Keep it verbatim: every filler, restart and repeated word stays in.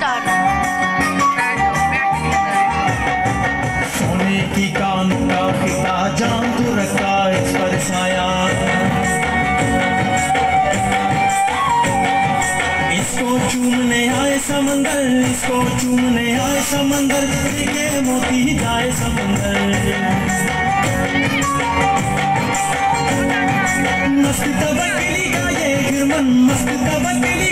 Start. सोने की कान का खिता जाम तो रखा इस पर साया, इसको चूमने आए समंदर, इसको चूमने आए समंदर, के मोती जाए समंदर। मस्त तवक्कली का ये गिरमन, मस्त तवक्कली